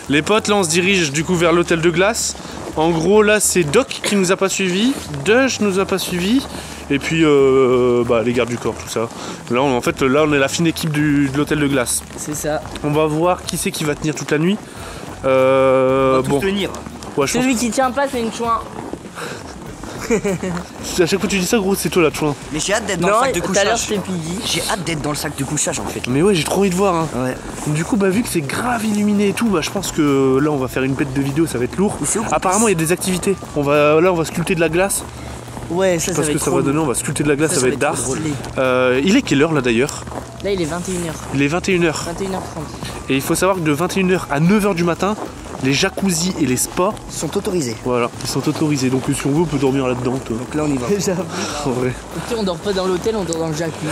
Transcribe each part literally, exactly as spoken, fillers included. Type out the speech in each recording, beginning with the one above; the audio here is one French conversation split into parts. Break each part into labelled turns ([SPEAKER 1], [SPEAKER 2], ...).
[SPEAKER 1] Les potes, là on se dirige du coup vers l'hôtel de glace. En gros là c'est Doc qui nous a pas suivi, Dush nous a pas suivi. Et puis euh, bah, les gardes du corps, tout ça. Là on, en fait là on est la fine équipe du, de l'hôtel de glace.
[SPEAKER 2] C'est ça.
[SPEAKER 1] On va voir qui c'est qui va tenir toute la nuit. Euh,
[SPEAKER 3] on va
[SPEAKER 1] bon.
[SPEAKER 3] tenir.
[SPEAKER 1] Ouais, je
[SPEAKER 2] Celui
[SPEAKER 1] pense...
[SPEAKER 2] qui tient pas c'est une chouin.
[SPEAKER 1] À chaque fois que tu dis ça gros c'est toi la chouin.
[SPEAKER 3] Mais j'ai hâte d'être dans non, le sac de couchage.
[SPEAKER 2] Tout à l'heure c'était Piggy.
[SPEAKER 3] J'ai hâte d'être dans le sac de couchage en fait.
[SPEAKER 1] Mais ouais j'ai trop envie de voir hein.
[SPEAKER 3] Ouais.
[SPEAKER 1] Du coup bah vu que c'est grave illuminé et tout, bah je pense que là on va faire une pète de vidéo, ça va être lourd. Apparemment il y a des activités. On va là on va sculpter de la glace.
[SPEAKER 2] Ouais ça, ça
[SPEAKER 1] parce
[SPEAKER 2] va
[SPEAKER 1] que
[SPEAKER 2] être
[SPEAKER 1] ça va donner, on va sculpter de la glace, ça, ça, ça va être d'art. Euh, il est quelle heure là d'ailleurs?
[SPEAKER 2] Là il est vingt et une heures.
[SPEAKER 1] Il est vingt et une heures.
[SPEAKER 2] vingt et une heures trente.
[SPEAKER 1] Et il faut savoir que de vingt et une heures à neuf heures du matin, les jacuzzis et les spas
[SPEAKER 3] sont autorisés.
[SPEAKER 1] Voilà, ils sont autorisés. Donc si on veut, on peut dormir là-dedans.
[SPEAKER 3] Donc là on y va.
[SPEAKER 1] En vrai.
[SPEAKER 2] Ok, on dort pas dans l'hôtel, on dort dans le jacuzzi.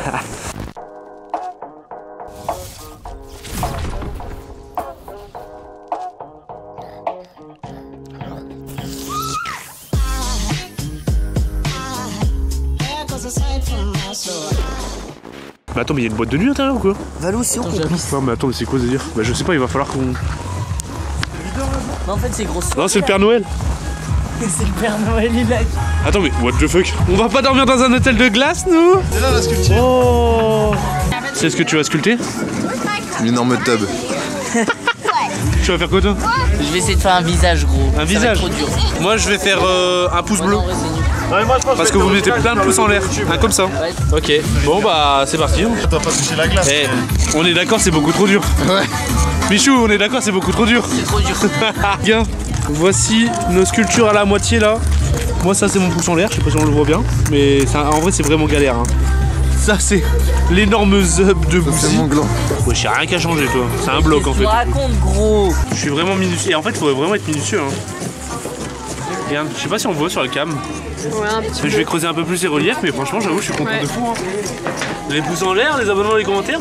[SPEAKER 1] Mais attends, mais il y a une boîte de nuit à l'intérieur ou quoi?
[SPEAKER 3] Valou, c'est où qu'on glisse?
[SPEAKER 1] Non mais attends, mais c'est quoi ce délire? Bah je sais pas, il va falloir qu'on...
[SPEAKER 2] Mais en fait c'est gros.
[SPEAKER 1] Non c'est le Père Noël.
[SPEAKER 2] C'est le Père Noël, il a...
[SPEAKER 1] Attends mais what the fuck? On va pas dormir dans un hôtel de glace nous?
[SPEAKER 4] C'est là la sculpture.
[SPEAKER 1] Oh. C'est ce que tu vas sculpter?
[SPEAKER 4] Une énorme tub.
[SPEAKER 1] Tu vas faire quoi toi?
[SPEAKER 2] Je vais essayer de faire un visage gros.
[SPEAKER 1] Un
[SPEAKER 2] ça
[SPEAKER 1] visage?
[SPEAKER 2] va être trop dur.
[SPEAKER 1] Moi je vais faire euh, un pouce
[SPEAKER 2] ouais,
[SPEAKER 1] bleu.
[SPEAKER 2] Non, ouais,
[SPEAKER 4] Ouais, moi, je pense
[SPEAKER 1] parce que vous mettez plein de pouces en l'air, hein, comme ça.
[SPEAKER 2] Ouais.
[SPEAKER 1] Ok, bon bah c'est parti.
[SPEAKER 4] Tu dois pas toucher la glace.
[SPEAKER 1] Eh, on est d'accord, c'est beaucoup trop dur.
[SPEAKER 4] Ouais.
[SPEAKER 1] Michou, on est d'accord, c'est beaucoup trop dur.
[SPEAKER 2] C'est trop dur.
[SPEAKER 1] Gars, voici nos sculptures à la moitié là. Moi ça c'est mon pouce en l'air, je sais pas si on le voit bien. Mais ça, en vrai c'est vraiment galère. Hein. Ça c'est l'énorme zub de Bouzy.
[SPEAKER 4] C'est mon gland.
[SPEAKER 1] Ouais, j'ai rien qu'à changer toi. C'est un bloc en fait.
[SPEAKER 2] Tu me racontes gros.
[SPEAKER 1] Je suis vraiment minutieux. Et en fait il faudrait vraiment être minutieux. Hein. Regarde, je sais pas si on voit sur le cam.
[SPEAKER 5] Ouais, un petit peu.
[SPEAKER 1] Je vais creuser un peu plus les reliefs, mais franchement j'avoue je suis content ouais. de fou. Hein. Les pouces en l'air, les abonnements, les commentaires.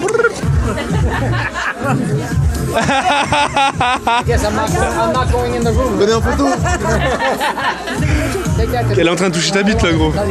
[SPEAKER 4] Venez en photo.
[SPEAKER 1] Elle est en train de toucher ta bite là gros.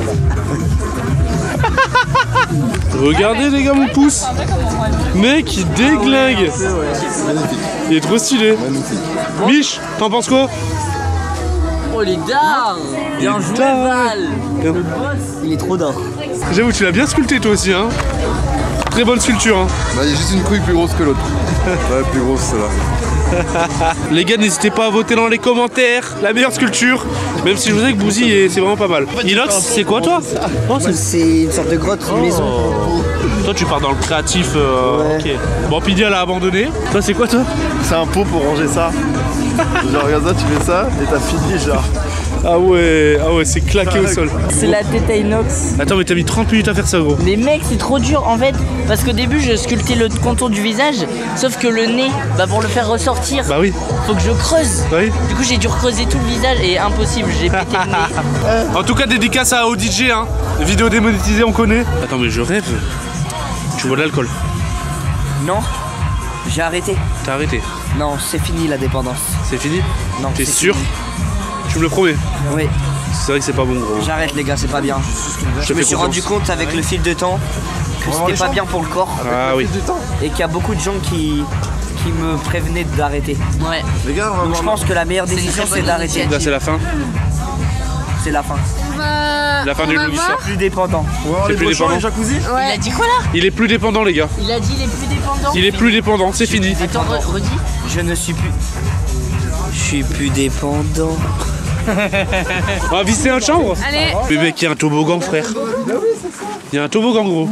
[SPEAKER 1] Regardez les gars mon pouce. Mec il déglingue.
[SPEAKER 4] Magnifique.
[SPEAKER 1] Il est trop stylé.
[SPEAKER 4] Magnifique.
[SPEAKER 1] Mich, t'en penses quoi?
[SPEAKER 2] Oh les dards. Bien joué Val. Le boss. Il est trop d'or.
[SPEAKER 1] J'avoue tu l'as bien sculpté toi aussi hein. Très bonne sculpture hein.
[SPEAKER 4] Bah il y a juste une couille plus grosse que l'autre. Ouais plus grosse celle-là.
[SPEAKER 1] Les gars n'hésitez pas à voter dans les commentaires la meilleure sculpture. Même si je vous dis que Bouzy c'est vraiment pas mal. Inox c'est quoi toi?
[SPEAKER 3] Oh, c'est une sorte de grotte, une maison.
[SPEAKER 1] Toi tu pars dans le créatif euh, ouais. Ok. Bon Pidi elle a abandonné. Toi c'est quoi toi?
[SPEAKER 4] C'est un pot pour ranger ça. Genre regarde ça, tu fais ça et t'as fini genre.
[SPEAKER 1] Ah ouais, ah ouais c'est claqué au sol.
[SPEAKER 2] C'est la tête à inox.
[SPEAKER 1] Attends mais t'as mis trente minutes à faire ça gros.
[SPEAKER 2] Les mecs c'est trop dur en fait. Parce qu'au début je sculptais le contour du visage. Sauf que le nez, bah pour le faire ressortir,
[SPEAKER 1] bah oui.
[SPEAKER 2] faut que je creuse.
[SPEAKER 1] Bah oui.
[SPEAKER 2] Du coup j'ai dû recreuser tout le visage et impossible, j'ai pété le nez.
[SPEAKER 1] En tout cas dédicace à au D J hein. Vidéo démonétisée on connaît. Attends mais je rêve. Tu bois de l'alcool?
[SPEAKER 3] Non, j'ai arrêté.
[SPEAKER 1] T'as arrêté?
[SPEAKER 3] Non, c'est fini la dépendance.
[SPEAKER 1] C'est fini?
[SPEAKER 3] Non.
[SPEAKER 1] T'es sûr? Fini. Tu me le promets?
[SPEAKER 3] Oui.
[SPEAKER 1] C'est vrai que c'est pas bon gros.
[SPEAKER 3] J'arrête les gars, c'est pas bien. Je, je me suis
[SPEAKER 1] confiance.
[SPEAKER 3] rendu compte avec le fil de temps que c'était pas bien pour le corps.
[SPEAKER 1] Ah oui.
[SPEAKER 3] Et qu'il y a beaucoup de gens qui, qui me prévenaient d'arrêter.
[SPEAKER 2] Ouais.
[SPEAKER 4] Les gars, on va
[SPEAKER 3] Donc je pense que la meilleure décision c'est d'arrêter.
[SPEAKER 1] Là c'est la fin.
[SPEAKER 3] C'est la fin.
[SPEAKER 5] Va...
[SPEAKER 1] La fin du loup.
[SPEAKER 3] Plus dépendant.
[SPEAKER 1] C'est plus dépendant.
[SPEAKER 5] Ouais.
[SPEAKER 2] Il a dit quoi là?
[SPEAKER 1] Il est plus dépendant les gars.
[SPEAKER 2] Il a dit il est plus dépendant.
[SPEAKER 1] Il est plus dépendant, c'est fini.
[SPEAKER 2] Attends, re redis.
[SPEAKER 3] Je ne suis plus. Je suis plus dépendant.
[SPEAKER 1] On va visiter notre chambre?
[SPEAKER 5] Allez.
[SPEAKER 1] Mais mec, il y a un toboggan frère. Il y a un toboggan gros.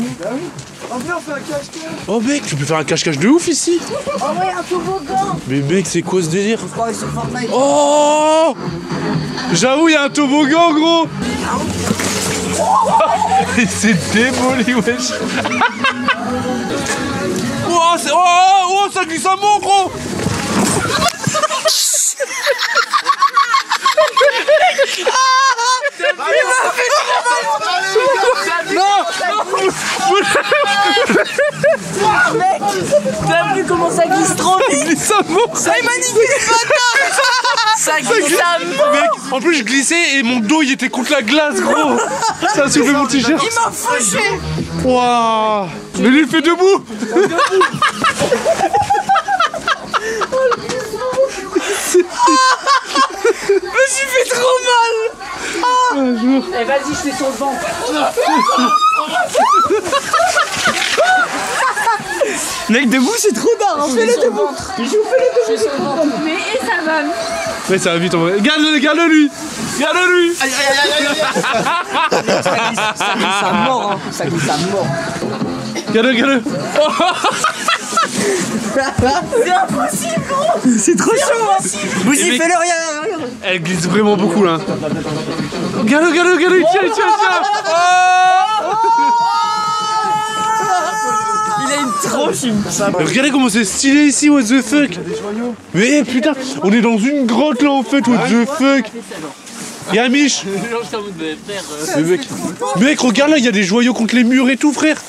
[SPEAKER 1] Oh mec, tu peux faire un cache-cache de ouf ici.
[SPEAKER 3] Oh ouais, un toboggan.
[SPEAKER 1] Mais mec, c'est quoi ce délire? Oh, j'avoue, il y a un toboggan gros. Il s'est démoli wesh. Oh, oh, oh, ça glisse à mort gros.
[SPEAKER 2] Mec, t'as vu comment ça glisse trop vite?
[SPEAKER 1] Ça glisse à mort.
[SPEAKER 2] Ça m'a niqué les bâtards. Ça glisse à mort.
[SPEAKER 1] Mec, en plus je glissais et mon dos il était contre la glace gros. Ça a soulevé mon t-shirt.
[SPEAKER 2] Il m'a fauché.
[SPEAKER 1] Waouh. Mais lui il fait debout.
[SPEAKER 2] Eh vas-y, je fais sur le ventre.
[SPEAKER 3] Mec, debout, c'est trop tard. On fait le debout.
[SPEAKER 2] Je vous fais le sur le ventre.
[SPEAKER 5] Mais et ça va.
[SPEAKER 1] Ouais, ça va vite en vrai. Garde-le, garde-le lui. Garde-le lui.
[SPEAKER 3] Aïe, aïe, aïe, aïe, aïe. Ça glisse, ça glisse à mort, hein. Ça glisse à mort.
[SPEAKER 1] Garde-le, garde-le.
[SPEAKER 2] C'est impossible, gros.
[SPEAKER 3] C'est trop chaud, hein. Bouzy,
[SPEAKER 1] mec-
[SPEAKER 3] fais-le, regarde, regarde.
[SPEAKER 1] Elle glisse vraiment beaucoup là. Garde-le, garde-le, garde-le. Tiens, tiens, tiens.
[SPEAKER 3] Il a une tronche, il me
[SPEAKER 1] Mais regardez comment c'est stylé ici, what the fuck. Mais putain, on est dans une grotte là en fait, what the fuck. Y'a Mich. Mais mec, mec, regarde là, il y a des joyaux contre les murs et tout, frère.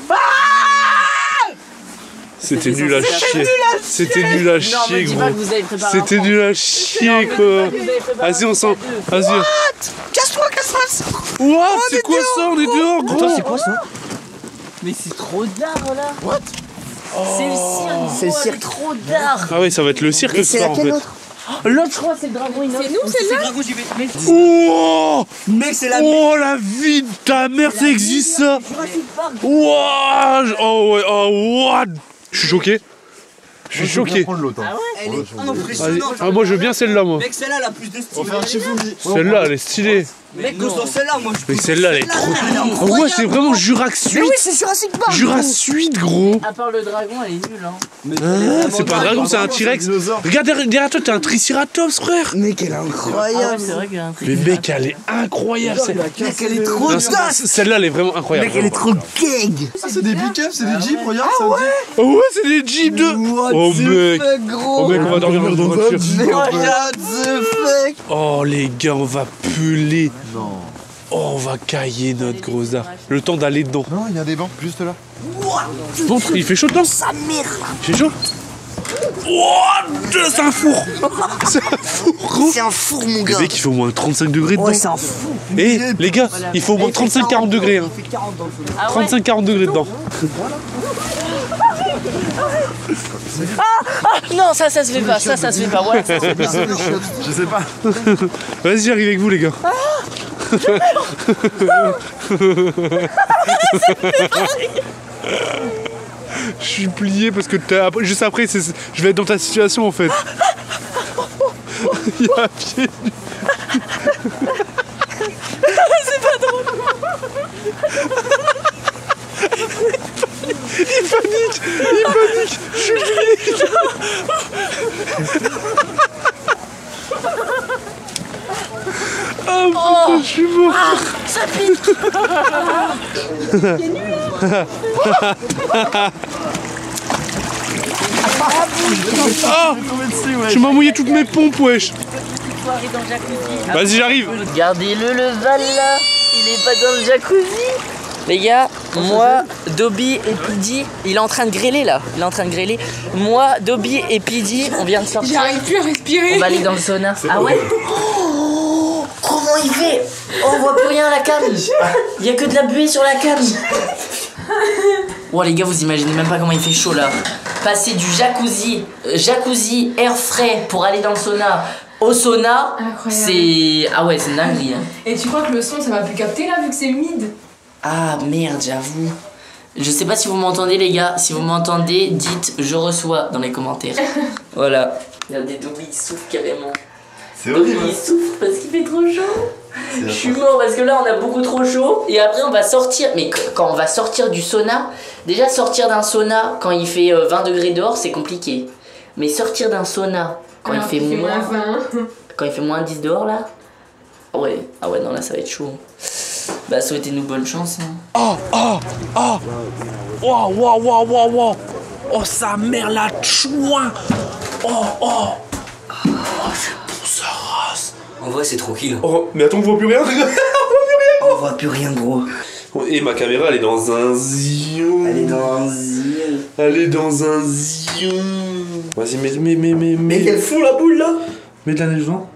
[SPEAKER 1] C'était nul à chier. C'était nul à chier, gros. C'était nul à chier, quoi. Vas-y, on s'en. Vas-y.
[SPEAKER 3] Casse-toi, casse-toi.
[SPEAKER 1] What? C'est quoi ça? On est dehors, gros.
[SPEAKER 3] C'est quoi ça?
[SPEAKER 2] Mais c'est trop d'art là. What? C'est le cirque.
[SPEAKER 3] C'est le
[SPEAKER 2] gros,
[SPEAKER 3] cirque.
[SPEAKER 2] Trop d'art.
[SPEAKER 1] Ah ouais, ça va être le cirque
[SPEAKER 3] Et
[SPEAKER 1] ce
[SPEAKER 3] c'est
[SPEAKER 1] soir en
[SPEAKER 3] laquelle
[SPEAKER 1] fait.
[SPEAKER 3] l'autre?
[SPEAKER 2] L'autre, je crois, c'est le dragon.
[SPEAKER 5] C'est nous, c'est là.
[SPEAKER 1] Oh,
[SPEAKER 3] Mec, c'est la
[SPEAKER 1] oh la vie de ta mère, ça existe ça. Wow. Oh ouais, oh what? Je suis choqué. Je suis choqué.
[SPEAKER 3] Elle est
[SPEAKER 1] Vas-y.
[SPEAKER 3] impressionnante.
[SPEAKER 1] Ah, moi je veux bien celle-là, moi.
[SPEAKER 3] Mec, celle-là, elle a plus de style.
[SPEAKER 4] On fait un chifoumi.
[SPEAKER 1] Celle-là, elle est stylée.
[SPEAKER 3] Mec, go sur celle-là, moi je
[SPEAKER 1] Mais celle-là, elle est trop.
[SPEAKER 3] Elle est
[SPEAKER 1] Oh
[SPEAKER 3] incroyable.
[SPEAKER 1] ouais, c'est vraiment Jurassic
[SPEAKER 3] Mais
[SPEAKER 1] Suite.
[SPEAKER 3] oui, c'est Jurassic Park.
[SPEAKER 1] Jurassic Suite, gros.
[SPEAKER 2] À part le dragon, elle est nulle. Hein.
[SPEAKER 1] Ah, c'est pas un dragon, c'est un T-Rex. Regarde derrière derrière toi, t'as un Triceratops, frère.
[SPEAKER 3] Mec, elle est
[SPEAKER 2] Ah ouais,
[SPEAKER 3] incroyable.
[SPEAKER 2] c'est vrai qu'il y a un truc.
[SPEAKER 1] Mais mec, elle est incroyable. c'est-
[SPEAKER 3] Mec, elle est trop
[SPEAKER 1] Non,
[SPEAKER 3] dingue.
[SPEAKER 1] c'est- Celle-là, elle est vraiment incroyable.
[SPEAKER 3] Mec, elle est trop gag.
[SPEAKER 4] Ah, c'est des pick-up, c'est des jeeps, regarde, ça me dit.
[SPEAKER 1] Oh ouais, c'est des jeeps de.
[SPEAKER 3] What
[SPEAKER 1] Oh
[SPEAKER 3] the
[SPEAKER 1] mec.
[SPEAKER 3] fuck, gros.
[SPEAKER 1] Oh mec, on va dormir dans une voiture.
[SPEAKER 3] What the fuck.
[SPEAKER 1] Oh les gars, on va peler. Non. Oh, on va cailler notre gros art. Le temps d'aller dedans.
[SPEAKER 4] Non, il y a des bancs, juste là.
[SPEAKER 1] Montre, il fait chaud dedans.
[SPEAKER 3] Sa mère.
[SPEAKER 1] Il fait chaud. What? C'est un four. C'est un four, gros.
[SPEAKER 3] C'est un four, mon
[SPEAKER 1] Le
[SPEAKER 3] gars.
[SPEAKER 1] mec, il fait au moins trente-cinq degrés dedans.
[SPEAKER 3] Ouais, c'est un four.
[SPEAKER 1] Eh, les gars, il faut au moins trente-cinq à quarante degrés. Hein.
[SPEAKER 3] Il fait quarante dans le feu.
[SPEAKER 2] Ah ouais.
[SPEAKER 1] trente-cinq à quarante degrés dedans.
[SPEAKER 2] Non, ça, ça se fait pas. Ça, ça se fait pas. Voilà, ça se fait pas.
[SPEAKER 4] Je sais pas.
[SPEAKER 1] Vas-y, j'arrive avec vous, les gars. Je suis plié parce que t'as- juste après, c'est- je vais être dans ta situation en fait. Il y a un pied. Il panique, il panique, je suis plié. Oh putain, je suis mort.
[SPEAKER 2] Ça pique.
[SPEAKER 1] Ah, tu m'as mouillé toutes mes pompes, wesh.
[SPEAKER 2] Soirée dans le jacuzzi.
[SPEAKER 1] Vas-y, j'arrive.
[SPEAKER 2] Regardez-le, le Val là. Il est pas dans le jacuzzi. Les gars, moi, Dobby et Piddy, il est en train de grêler là. Il est en train de grêler. Moi, Dobby et Piddy, on vient de sortir.
[SPEAKER 5] J'arrive plus à respirer.
[SPEAKER 2] On va aller dans le sauna. Ah ouais? Oh, comment il fait? Oh, on voit plus rien à la cam. Il y a que de la buée sur la cam. Oh les gars, vous imaginez même pas comment il fait chaud là. Passer du jacuzzi, euh, jacuzzi air frais pour aller dans le sauna au sauna,
[SPEAKER 5] Incroyable.
[SPEAKER 2] c'est ah ouais, c'est une dinguerie. Hein.
[SPEAKER 5] Et tu crois que le son ça va plus capter là vu que c'est humide?
[SPEAKER 2] Ah merde, j'avoue. Je sais pas si vous m'entendez les gars. Si vous m'entendez, dites je reçois dans les commentaires. Voilà. Regardez, Dobby il souffle carrément.
[SPEAKER 4] C'est
[SPEAKER 2] Dobby
[SPEAKER 4] horrible.
[SPEAKER 2] il souffle parce qu'il fait trop chaud. Je suis mort parce que là on a beaucoup trop chaud. Et après on va sortir. Mais qu- quand on va sortir du sauna, déjà sortir d'un sauna quand il fait euh, vingt degrés dehors c'est compliqué. Mais sortir d'un sauna quand
[SPEAKER 5] Alors
[SPEAKER 2] il fait
[SPEAKER 5] qu'il
[SPEAKER 2] moins,
[SPEAKER 5] vingt.
[SPEAKER 2] quand il fait moins dix dehors là. Ah ouais, ah ouais non là ça va être chaud. Bah souhaitez-nous bonne chance. Hein.
[SPEAKER 1] Oh, oh, oh. Wow, wow, wow, wow, wow. Oh, sa mère, la chouin. Oh, oh. Oh, c'est bon, ça rase.
[SPEAKER 3] En vrai, c'est tranquille.
[SPEAKER 1] Oh, mais attends, on voit plus rien. On voit plus rien.
[SPEAKER 3] On voit plus rien, gros.
[SPEAKER 1] Et ma caméra, elle est dans un zion.
[SPEAKER 3] Elle est dans un zil.
[SPEAKER 1] Elle est dans un zion. Vas-y, mets, mets, mets, mets,
[SPEAKER 3] Mais
[SPEAKER 1] mets.
[SPEAKER 3] quelle fou la boule là.
[SPEAKER 1] Mets de la neige dedans.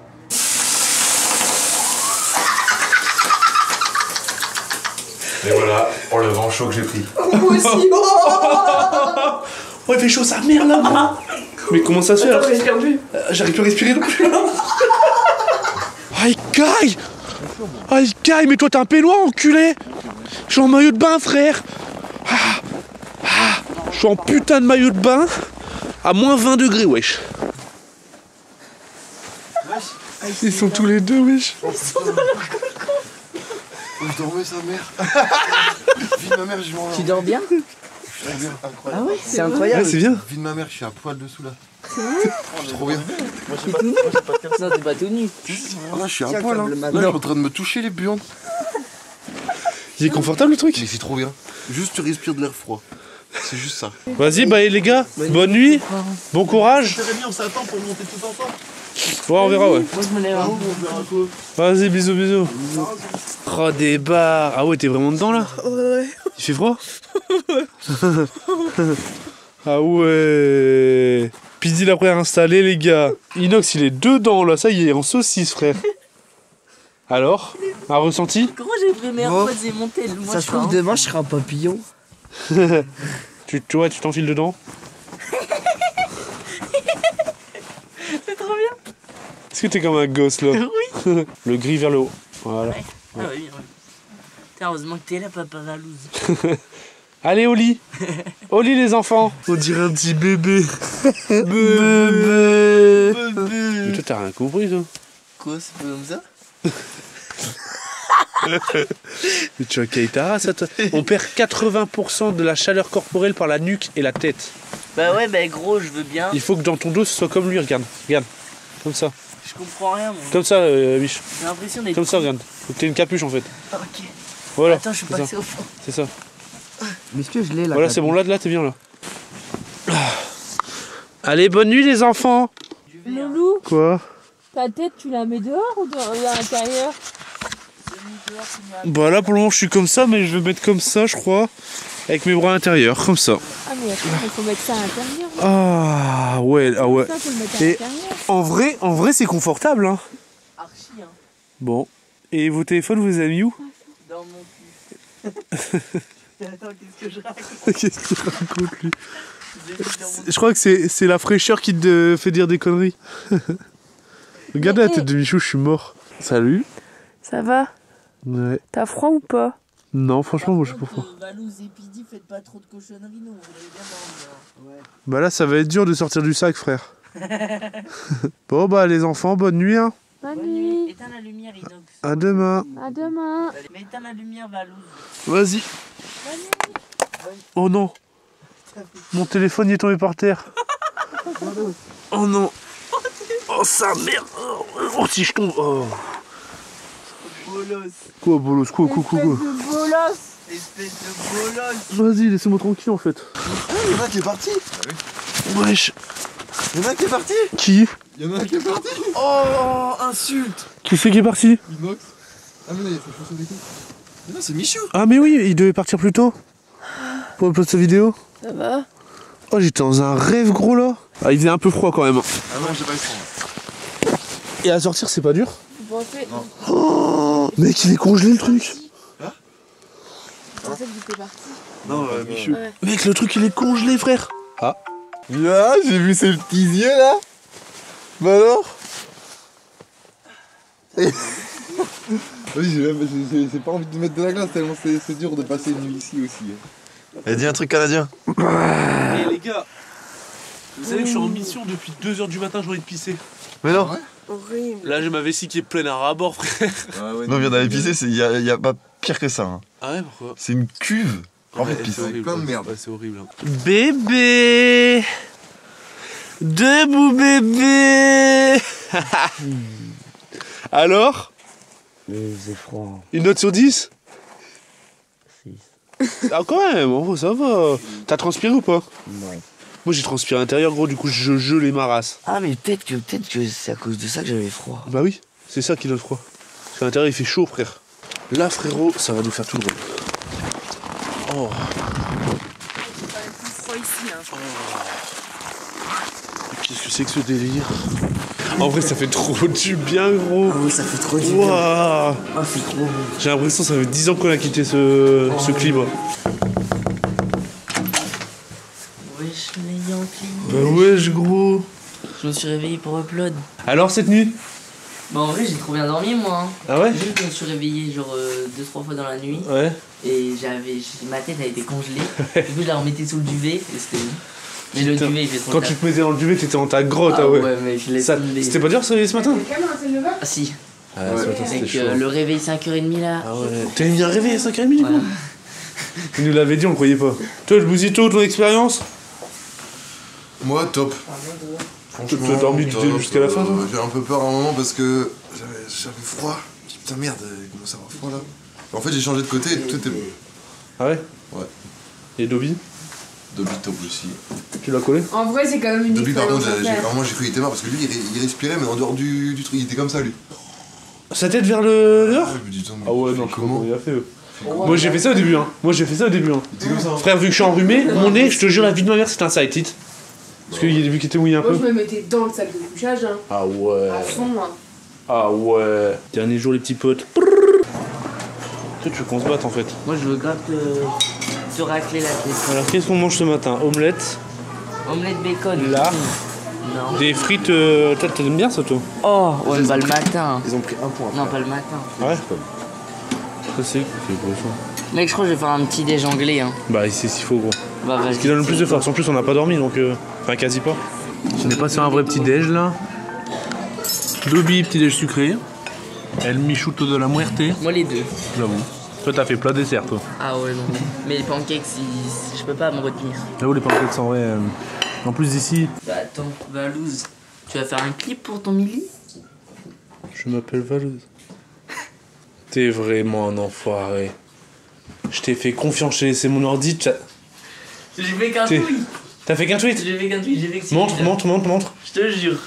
[SPEAKER 6] Et voilà, pour le vent chaud que j'ai pris.
[SPEAKER 3] Moi aussi.
[SPEAKER 1] Oh, il fait chaud, sa mère, là, gros. Mais comment ça se fait, là
[SPEAKER 3] J'ai perdu.
[SPEAKER 1] Euh, J'arrive plus à respirer non plus. Aïe, caille. Oh, il caille, mais toi, t'es un péloin, enculé. Je suis en maillot de bain, frère. Ah, ah, je suis en putain de maillot de bain à moins vingt degrés, wesh. Ils sont tous les deux, wesh.
[SPEAKER 4] Ils sont dans leur cocon. Je dormais sa mère. Vie de ma mère, je m'en
[SPEAKER 3] Tu dors bien?
[SPEAKER 4] Je dors bien, incroyable.
[SPEAKER 3] Ah ouais, c'est incroyable.
[SPEAKER 1] Ouais, c'est bien.
[SPEAKER 4] Vie de ma mère, je suis à poil dessous là.
[SPEAKER 3] C'est vrai?
[SPEAKER 4] C'est trop bien.
[SPEAKER 3] Moi j'ai pas, pas de caleçon. Non, t'es pas tout nu.
[SPEAKER 4] Ah, là, je suis à
[SPEAKER 3] Tiens,
[SPEAKER 4] poil.
[SPEAKER 3] comme
[SPEAKER 4] Hein.
[SPEAKER 3] le
[SPEAKER 4] Là,
[SPEAKER 3] matin.
[SPEAKER 4] je suis en train de me toucher les buandes.
[SPEAKER 1] Il est confortable, le truc?
[SPEAKER 4] Mais c'est trop bien. Juste, tu respires de l'air froid. C'est juste ça.
[SPEAKER 1] Vas-y, bah les gars, bonne nuit, bon courage.
[SPEAKER 4] On s'attend pour monter tout ensemble.
[SPEAKER 1] Ouais, on verra, ouais.
[SPEAKER 3] Moi je me lève.
[SPEAKER 1] Vas-y, bisous, bisous. Oh, des barres. Ah ouais, t'es vraiment dedans, là?
[SPEAKER 3] Ouais.
[SPEAKER 1] Il fait froid? Ah ouais. Pidi la première installée, les gars. Inox, il est dedans, là. Ça y est, en saucisse, frère. Alors, un ressenti?
[SPEAKER 2] Gros, j'ai pris mes
[SPEAKER 3] Bon.
[SPEAKER 2] AirPods et mon tel. Moi,
[SPEAKER 3] Ça
[SPEAKER 2] je
[SPEAKER 3] se trouve,
[SPEAKER 2] fais un-
[SPEAKER 3] demain je serai un papillon.
[SPEAKER 1] tu, tu vois, tu t'enfiles dedans?
[SPEAKER 2] C'est trop bien.
[SPEAKER 1] Est-ce que t'es comme un gosse, là?
[SPEAKER 2] Oui.
[SPEAKER 1] Le gris vers le haut. Voilà.
[SPEAKER 2] Ouais. Ah oui, oui. Putain, heureusement que t'es là, papa Valouz.
[SPEAKER 1] Allez, au lit. Au lit, les enfants. On dirait un petit bébé. Bébé. Mais toi, t'as rien compris, toi.
[SPEAKER 3] Quoi, c'est pas comme ça?
[SPEAKER 1] Mais tu as Keitara, ça te... On perd quatre-vingts pour cent de la chaleur corporelle par la nuque et la tête.
[SPEAKER 2] Bah ouais, bah gros, je veux bien.
[SPEAKER 1] Il faut que dans ton dos, ce soit comme lui, regarde. Regarde. Comme ça.
[SPEAKER 2] Je comprends rien, moi.
[SPEAKER 1] Comme ça, euh, Mich.
[SPEAKER 2] J'ai l'impression d'être.
[SPEAKER 1] Comme ça, regarde. Faut que t'aies une capuche, en fait.
[SPEAKER 2] Ok.
[SPEAKER 1] Voilà.
[SPEAKER 2] Attends, je suis
[SPEAKER 1] c'est
[SPEAKER 2] passé
[SPEAKER 1] ça.
[SPEAKER 2] au fond.
[SPEAKER 1] C'est ça.
[SPEAKER 3] Mais est-ce que je l'ai là?
[SPEAKER 1] Voilà, c'est bon. Là, là, t'es bien, là. Ah. Allez, bonne nuit, les enfants.
[SPEAKER 5] Loulou,
[SPEAKER 1] Quoi?
[SPEAKER 5] ta tête, tu la mets dehors ou dans, à l'intérieur?
[SPEAKER 1] Bah là, pour le moment, je suis comme ça, mais je vais mettre comme ça, je crois. Avec mes bras intérieurs, comme ça.
[SPEAKER 5] Ah, mais attends, il faut mettre ça à l'intérieur.
[SPEAKER 1] Ah, ouais, ah ouais.
[SPEAKER 5] Ça, faut le mettre à
[SPEAKER 1] Et-
[SPEAKER 5] l'intérieur.
[SPEAKER 1] En vrai, en vrai, c'est confortable, hein.
[SPEAKER 2] Archi, hein.
[SPEAKER 1] Bon. Et vos téléphones, vous les avez mis où?
[SPEAKER 2] Dans mon cul. Attends, qu'est-ce que je raconte?
[SPEAKER 1] Qu'est-ce qu'il raconte, lui?
[SPEAKER 2] J'ai mis dans mon
[SPEAKER 1] Je crois que c'est c'est la fraîcheur qui te fait dire des conneries. Regarde la
[SPEAKER 5] Mais,
[SPEAKER 1] tête de Michou, je suis mort. Salut.
[SPEAKER 5] Ça va?
[SPEAKER 1] Ouais.
[SPEAKER 5] T'as froid ou pas?
[SPEAKER 1] Non, franchement, moi, je suis pas
[SPEAKER 2] Par
[SPEAKER 1] froid.
[SPEAKER 2] contre, euh, Valouz et Pidi, faites pas trop de cochonneries, nous, on voudrait bien dormir. Ouais.
[SPEAKER 1] Bah là, ça va être dur de sortir du sac, frère. Bon, bah, les enfants, bonne nuit, hein.
[SPEAKER 5] Bonne
[SPEAKER 2] Bonne
[SPEAKER 5] nuit.
[SPEAKER 2] nuit. Éteins la lumière, Inox.
[SPEAKER 1] À demain.
[SPEAKER 5] À demain.
[SPEAKER 2] Mais éteins la lumière, Valouz.
[SPEAKER 1] Vas-y. Oh non. Mon téléphone il est tombé par terre. Oh non. Oh sa merde. Oh, oh, si je tombe. Oh.
[SPEAKER 2] Bolos.
[SPEAKER 1] Quoi, bolos? Quoi, quoi, quoi, quoi?
[SPEAKER 5] Espèce de bolos.
[SPEAKER 2] Espèce de bolos.
[SPEAKER 1] Vas-y, laissez-moi tranquille en fait.
[SPEAKER 4] Il y en a un qui est parti.
[SPEAKER 1] Wesh.
[SPEAKER 4] Il y en a un qui est parti.
[SPEAKER 1] Qui?
[SPEAKER 4] Il y en a un qui est parti.
[SPEAKER 2] Oh, insulte.
[SPEAKER 1] Qui c'est qui est parti?
[SPEAKER 4] Inox. Ah, mais là, il faut chausser des coups. Mais non, c'est Michou.
[SPEAKER 1] Ah, mais oui, il devait partir plus tôt. Pour upload sa vidéo.
[SPEAKER 5] Ça va?
[SPEAKER 1] Oh, j'étais dans un rêve gros là. Ah, il faisait un peu froid quand même.
[SPEAKER 4] Ah non, j'ai pas eu le temps.
[SPEAKER 1] Et à sortir, c'est pas dur?
[SPEAKER 5] Vous pensez,
[SPEAKER 1] Oh, mec, il est congelé le truc.
[SPEAKER 5] vous pensez que j'étais parti?
[SPEAKER 4] Non, euh, Michou.
[SPEAKER 5] Ouais.
[SPEAKER 1] Mec, le truc il est congelé, frère. Ah.
[SPEAKER 4] Ah, j'ai vu ses petits yeux là. Bah alors. Vas-y, j'ai même- j'ai- j'ai- j'ai pas envie de mettre de la glace tellement c'est c'est dur de passer une nuit ici aussi. Elle dit un truc canadien.
[SPEAKER 1] Eh les gars, vous savez que je suis en mission depuis deux heures du matin, j'ai envie de pisser.
[SPEAKER 4] Mais non.
[SPEAKER 5] Horrible.
[SPEAKER 1] Là j'ai ma vessie qui est pleine à ras-bord, frère.
[SPEAKER 4] Non, viens d'aller pisser, il y, a- y a pas pire que ça. hein.
[SPEAKER 1] Ah ouais, pourquoi?
[SPEAKER 4] C'est une cuve. Remplie de
[SPEAKER 1] Ouais,
[SPEAKER 4] pisse.
[SPEAKER 1] c'est horrible,
[SPEAKER 4] Plein de
[SPEAKER 1] ouais.
[SPEAKER 4] merde.
[SPEAKER 1] Ouais, c'est horrible. hein. Bébé, debout bébé. Alors,
[SPEAKER 3] C'est froid.
[SPEAKER 1] une note sur dix?
[SPEAKER 3] six.
[SPEAKER 1] Ah quand même, en gros ça va. T'as transpiré ou pas?
[SPEAKER 3] Non.
[SPEAKER 1] Moi j'ai transpiré à l'intérieur, gros, du coup je gèle les marasses.
[SPEAKER 3] Ah, mais peut-être que, peut-être que c'est à cause de ça que j'avais froid.
[SPEAKER 1] Bah oui, c'est ça qui donne froid. Parce qu'à l'intérieur il fait chaud, frère. Là, frérot, ça va nous faire tout le monde. Oh.
[SPEAKER 5] froid ici, hein.
[SPEAKER 1] Qu'est-ce que c'est que ce délire? En vrai, ça fait trop du bien, gros.
[SPEAKER 3] Ah oui, ça fait trop du bien.
[SPEAKER 1] Waouh.
[SPEAKER 3] Ah, c'est trop bon.
[SPEAKER 1] J'ai l'impression que ça fait dix ans qu'on a quitté ce, ce climat.
[SPEAKER 2] Wesh, les Yankees.
[SPEAKER 1] Bah wesh, gros.
[SPEAKER 2] Je me suis réveillé pour upload.
[SPEAKER 1] Alors, cette nuit?
[SPEAKER 2] Bah en vrai j'ai trop bien dormi moi. Hein.
[SPEAKER 1] Ah ouais?
[SPEAKER 2] Juste je me suis réveillé genre euh, deux trois fois dans la nuit.
[SPEAKER 1] Ouais.
[SPEAKER 2] Et j'avais ma tête elle était congelée. Du coup je la remettais sous le duvet et c'était bon. Mais le
[SPEAKER 1] Putain.
[SPEAKER 2] duvet il fait trop
[SPEAKER 1] Quand
[SPEAKER 2] tard.
[SPEAKER 1] tu te mettais dans le duvet, t'étais dans ta grotte, ah,
[SPEAKER 2] Ah
[SPEAKER 1] ouais.
[SPEAKER 2] ouais mais je laisse
[SPEAKER 1] Ça-
[SPEAKER 2] tomber.
[SPEAKER 1] C'était pas dur ce ce matin?
[SPEAKER 2] Ah si.
[SPEAKER 1] Ah, ce matin c'était
[SPEAKER 2] Avec
[SPEAKER 1] chaud.
[SPEAKER 2] euh, le réveil cinq heures trente là.
[SPEAKER 1] Ah ouais. T'avais mis un réveil à cinq heures trente du coup?
[SPEAKER 2] Voilà.
[SPEAKER 1] Il nous l'avait dit, on le croyait pas. Toi, le Bouzito, ton expérience?
[SPEAKER 4] Moi, top.
[SPEAKER 1] Franchement, t'as dormi du
[SPEAKER 4] top,
[SPEAKER 1] début jusqu'à la fin, toi?
[SPEAKER 4] euh, J'ai un peu peur à un moment parce que j'avais j'avais froid. Je dis putain merde, il commence à avoir froid là. En fait, j'ai changé de côté et tout était.
[SPEAKER 1] Ah ouais?
[SPEAKER 4] Ouais.
[SPEAKER 1] Et Dobby?
[SPEAKER 4] Dobby top aussi.
[SPEAKER 1] Tu l'as collé?
[SPEAKER 5] En vrai, c'est quand même une
[SPEAKER 4] Dobby, par contre,
[SPEAKER 5] expérience
[SPEAKER 4] j'ai-
[SPEAKER 5] à
[SPEAKER 4] j'ai-
[SPEAKER 5] faire.
[SPEAKER 4] vraiment, j'ai cru qu'il était mort parce que lui, il, ré- il respirait, mais en dehors du, du truc, il était comme ça lui.
[SPEAKER 1] Sa tête vers le dehors?
[SPEAKER 4] Ah, je me dis, attends, mais
[SPEAKER 1] Ah ouais,
[SPEAKER 4] il
[SPEAKER 1] non,
[SPEAKER 4] fait
[SPEAKER 1] je sais pas comment
[SPEAKER 4] comment
[SPEAKER 1] il a fait. eux. Moi j'ai fait ça au début, hein. Moi j'ai fait ça au début, hein.
[SPEAKER 4] Il était comme ça. hein.
[SPEAKER 1] Frère, vu que je suis enrhumé, mon nez, je te jure, la vie de ma mère, c'était un side tit. Parce qu'il vu qu'il était mouillé un
[SPEAKER 5] Moi,
[SPEAKER 1] peu.
[SPEAKER 5] je me mettais dans le sac de couchage, hein.
[SPEAKER 1] Ah ouais.
[SPEAKER 5] À fond, hein.
[SPEAKER 1] Ah ouais. Dernier jour, les petits potes. Toi, tu veux qu'on se batte en fait.
[SPEAKER 2] Moi je veux grave te, te racler la tête.
[SPEAKER 1] Alors, qu'est-ce qu'on mange ce matin? Omelette,
[SPEAKER 2] Omelette bacon.
[SPEAKER 1] Là.
[SPEAKER 2] Non.
[SPEAKER 1] des frites. Euh... Toi, t'aimes bien ça, toi?
[SPEAKER 2] Oh ouais bah le matin.
[SPEAKER 4] Ils ont pris un point.
[SPEAKER 2] Non pas le matin.
[SPEAKER 1] Ouais. Ça, c'est. C'est quoi ça?
[SPEAKER 2] Mec je crois que je vais faire un petit déj anglais hein.
[SPEAKER 1] Bah, c'est s'il faut, gros.
[SPEAKER 2] Bah vas-y.
[SPEAKER 1] Ce qui donne le plus de force. En plus, on n'a pas dormi donc. Euh... Enfin, quasi pas. On est pas sur un vrai petit déj là. Dobby, petit déj sucré. El Michuto de la Muerte.
[SPEAKER 2] Moi les deux.
[SPEAKER 1] J'avoue. Toi, t'as fait plat dessert, toi.
[SPEAKER 2] Ah ouais non. Mais les pancakes ils- je peux pas me retenir.
[SPEAKER 1] J'avoue, les pancakes en vrai. euh, En plus d'ici,
[SPEAKER 2] Bah attends, Valouz, tu vas faire un clip pour ton Milly?
[SPEAKER 1] je m'appelle Valouz. T'es vraiment un enfoiré. Je t'ai fait confiance, j'ai laissé mon ordi. t'as-
[SPEAKER 2] J'ai fait qu'un
[SPEAKER 1] T'es-
[SPEAKER 2] tweet.
[SPEAKER 1] T'as fait qu'un tweet?
[SPEAKER 2] J'ai fait qu'un tweet, j'ai fait que c'est
[SPEAKER 1] Montre,
[SPEAKER 2] bizarre.
[SPEAKER 1] montre, montre, montre.
[SPEAKER 2] Je te jure.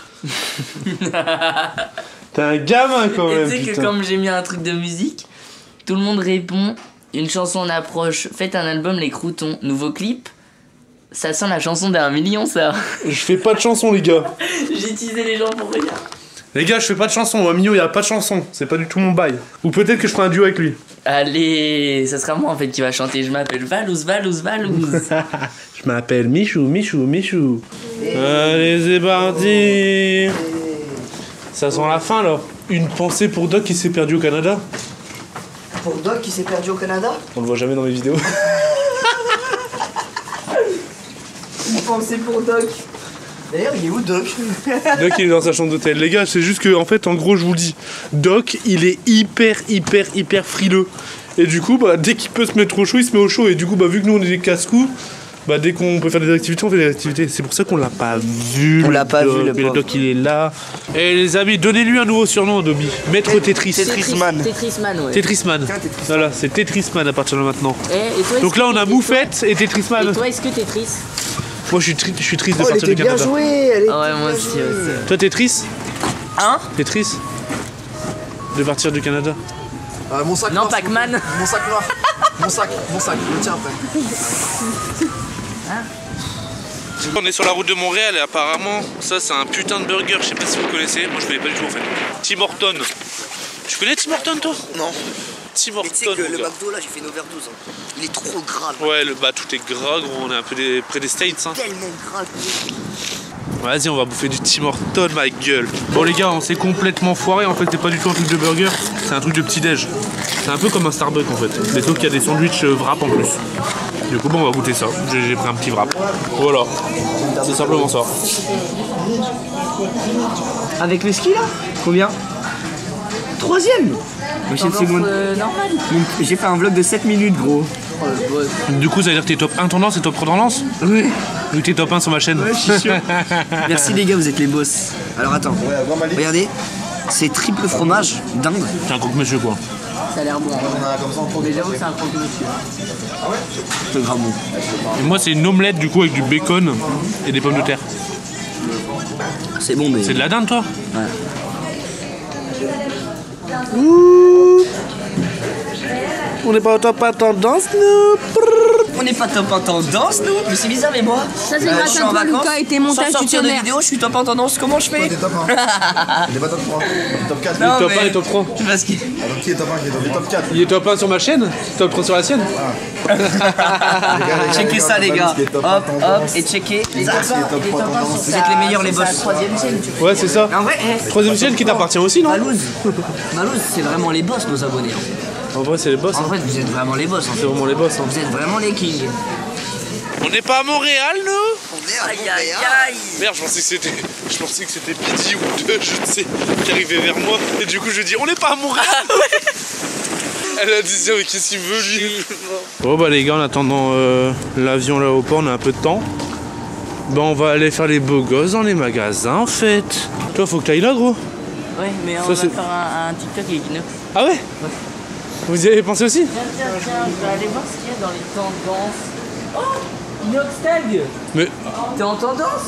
[SPEAKER 1] T'es un gamin quand
[SPEAKER 2] Et
[SPEAKER 1] même,
[SPEAKER 2] tu sais que
[SPEAKER 1] putain.
[SPEAKER 2] comme j'ai mis un truc de musique, tout le monde répond, une chanson en approche, faites un album Les Croutons, nouveau clip. Ça sent la chanson d'un million ça.
[SPEAKER 1] Je fais pas de chanson, les gars.
[SPEAKER 2] J'ai teasé les gens pour rien.
[SPEAKER 1] Les gars, je fais pas de chanson. Au Mio, y a pas de chanson. C'est pas du tout mon bail. Ou peut-être que je ferai un duo avec lui.
[SPEAKER 2] Allez, ça sera moi en fait qui va chanter. Je m'appelle Valouz, Valouz, Valouz.
[SPEAKER 1] Je m'appelle Michou, Michou, Michou. Allez, c'est parti. Ça sent la fin là. Une pensée pour Doc qui s'est perdu au Canada.
[SPEAKER 3] Pour Doc qui s'est perdu au Canada.
[SPEAKER 1] On le voit jamais dans mes vidéos.
[SPEAKER 5] Une pensée pour Doc.
[SPEAKER 3] D'ailleurs, il est où Doc?
[SPEAKER 1] Doc il est dans sa chambre d'hôtel. Les gars, c'est juste que en fait, en gros, je vous le dis, Doc il est hyper, hyper, hyper frileux. Et du coup, bah, dès qu'il peut se mettre au chaud, il se met au chaud. Et du coup, bah, vu que nous on est des casse-cous, bah, dès qu'on peut faire des activités, on fait des activités. C'est pour ça qu'on l'a pas vu.
[SPEAKER 3] On l'a pas
[SPEAKER 1] Doc.
[SPEAKER 3] vu, le
[SPEAKER 1] Et le
[SPEAKER 3] pauvre.
[SPEAKER 1] Doc il est là. Et les amis, donnez-lui un nouveau surnom, Dobby. Maître Tetris.
[SPEAKER 3] Tetrisman.
[SPEAKER 2] Tetrisman, ouais.
[SPEAKER 1] Tetrisman.
[SPEAKER 3] Tetrisman.
[SPEAKER 1] Voilà, c'est Tetrisman à partir de maintenant.
[SPEAKER 2] Eh, et toi,
[SPEAKER 1] Donc
[SPEAKER 2] est-ce
[SPEAKER 1] là,
[SPEAKER 2] que
[SPEAKER 1] on a
[SPEAKER 2] t'es-
[SPEAKER 1] Moufette et Tetrisman.
[SPEAKER 2] Et toi, est-ce que Tetris?
[SPEAKER 1] Moi, je suis, tri- je suis triste de
[SPEAKER 3] Oh, elle
[SPEAKER 1] partir
[SPEAKER 3] était
[SPEAKER 1] du
[SPEAKER 3] bien
[SPEAKER 1] Canada.
[SPEAKER 3] jouée. Elle était
[SPEAKER 2] Ah ouais, moi
[SPEAKER 3] bien
[SPEAKER 2] aussi,
[SPEAKER 3] jouée.
[SPEAKER 2] aussi.
[SPEAKER 1] Toi, Tetris
[SPEAKER 2] Hein?
[SPEAKER 1] Tetris de partir du Canada.
[SPEAKER 4] Ah, mon sac
[SPEAKER 2] Non,
[SPEAKER 4] noir, s'il vous plaît.
[SPEAKER 2] Pac-Man.
[SPEAKER 4] Mon sac noir. Mon sac, mon sac, je le tiens après.
[SPEAKER 1] On est sur la route de Montréal et apparemment, ça c'est un putain de burger, je sais pas si vous connaissez, moi je connais pas du tout en fait. Tim Horton. Tu connais Tim Horton toi?
[SPEAKER 3] Non.
[SPEAKER 1] Tim
[SPEAKER 3] Mais tu sais
[SPEAKER 1] Horton.
[SPEAKER 3] que
[SPEAKER 1] mon
[SPEAKER 3] le
[SPEAKER 1] gars.
[SPEAKER 3] McDo là, j'ai fait une overdose. hein. Il est trop gras.
[SPEAKER 1] Ouais, le, bah tout est gras gros, on est un peu des, près des States. Hein.
[SPEAKER 3] Tellement gras.
[SPEAKER 1] Vas-y, on va bouffer du Tim Horton, ma gueule. Bon les gars, on s'est complètement foiré, en fait c'est pas du tout un truc de burger, c'est un truc de petit déj. C'est un peu comme un Starbucks en fait, mais sauf qu'il y a des sandwichs euh, wrap en plus. Du coup, bon, on va goûter ça. J'ai j'ai pris un petit wrap. Voilà, c'est simplement ça.
[SPEAKER 3] Avec le ski là? Combien? Troisième. Moi, j'ai une seconde.
[SPEAKER 2] Euh, normal.
[SPEAKER 3] J'ai fait un vlog de sept minutes, gros.
[SPEAKER 2] Oh, le boss.
[SPEAKER 1] Du coup, ça veut dire que t'es top un tendance et top trois tendance?
[SPEAKER 3] Ouais.
[SPEAKER 1] Ou t'es top un sur ma chaîne?
[SPEAKER 3] Ouais, je suis sûr. Merci les gars, vous êtes les boss. Alors attends, regardez, c'est triple fromage d'Inde.
[SPEAKER 1] C'est un croque-monsieur quoi.
[SPEAKER 2] Ça a l'air bon. Mais j'avoue que c'est un croque-monsieur.
[SPEAKER 3] Le gras bon.
[SPEAKER 1] Et moi, c'est une omelette du coup avec du bacon et des pommes de terre.
[SPEAKER 3] C'est bon, mais.
[SPEAKER 1] C'est de la dinde, toi?
[SPEAKER 3] Ouais.
[SPEAKER 1] On n'est pas au top à tendance, nous.
[SPEAKER 3] on n'est pas top en tendance, nous. Mais c'est bizarre, mais moi.
[SPEAKER 5] Ça, c'est
[SPEAKER 3] euh,
[SPEAKER 5] grâce
[SPEAKER 3] je suis
[SPEAKER 5] à
[SPEAKER 3] en
[SPEAKER 5] toi,
[SPEAKER 3] vacances.
[SPEAKER 5] Lucas, et tes montages,
[SPEAKER 3] Sans
[SPEAKER 5] tu
[SPEAKER 3] sortir de
[SPEAKER 5] tonnerres.
[SPEAKER 3] vidéo, je suis top en tendance. Comment je fais?
[SPEAKER 4] T'es top un. Il est pas top trois. Il est top quatre.
[SPEAKER 3] Non,
[SPEAKER 1] Top
[SPEAKER 3] mais-
[SPEAKER 1] un et top trois.
[SPEAKER 3] Parce que...
[SPEAKER 4] Alors qui est top un? Qui est top- il est top quatre.
[SPEAKER 1] Il est top un sur ma chaîne, top trois sur la sienne.
[SPEAKER 4] Les gars, les gars,
[SPEAKER 3] Checkez
[SPEAKER 4] les
[SPEAKER 3] ça, les gars.
[SPEAKER 4] qui est top
[SPEAKER 3] Hop,
[SPEAKER 4] en
[SPEAKER 3] hop,
[SPEAKER 4] tendance.
[SPEAKER 3] et checkez. Les gars,
[SPEAKER 4] Qui est top trois tendance.
[SPEAKER 3] vous êtes les meilleurs, les boss.
[SPEAKER 2] troisième chaîne, tu vois.
[SPEAKER 1] Ouais, c'est ça.
[SPEAKER 3] En vrai, eh,
[SPEAKER 1] Troisième chaîne qui t'appartient aussi, non?
[SPEAKER 3] Malouz, Malouz, c'est vraiment les boss, nos abonnés. hein.
[SPEAKER 1] En vrai, c'est les boss.
[SPEAKER 3] En
[SPEAKER 1] hein.
[SPEAKER 3] fait, vous êtes vraiment les boss. En
[SPEAKER 1] C'est
[SPEAKER 3] fait.
[SPEAKER 1] vraiment les boss. hein.
[SPEAKER 3] Vous êtes vraiment les kings.
[SPEAKER 1] On n'est pas à Montréal, nous?
[SPEAKER 3] Aïe, aïe, aïe.
[SPEAKER 1] Merde, je pensais que c'était, je pensais que c'était Pidgey ou deux, je ne sais, qui arrivait vers moi. Et du coup, je dis, on n'est pas à Montréal. Elle a dit, mais qu'est-ce qu'il veut, lui? Bon, bah, les gars, en attendant euh, l'avion là au port, on a un peu de temps. Bah, on va aller faire les beaux gosses dans les magasins, en fait. Toi, faut que t'ailles là, gros.
[SPEAKER 2] Ouais, mais on
[SPEAKER 1] Ça,
[SPEAKER 2] va
[SPEAKER 1] c'est-
[SPEAKER 2] faire un, un TikTok avec Inox.
[SPEAKER 1] Ah ouais? Vous y avez pensé aussi?
[SPEAKER 2] Tiens, tiens, tiens, je vais aller voir ce qu'il y a dans les tendances. Oh, Inox Tag.
[SPEAKER 1] Mais
[SPEAKER 2] T'es en tendance?